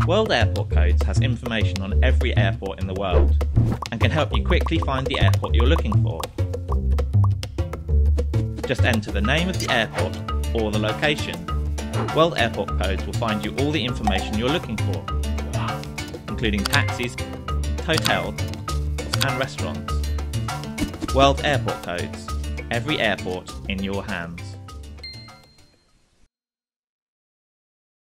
World Airport Codes has information on every airport in the world and can help you quickly find the airport you're looking for. Just enter the name of the airport or the location. World Airport Codes will find you all the information you're looking for, including taxis, hotels, and restaurants. World Airport Codes. Every airport in your hands.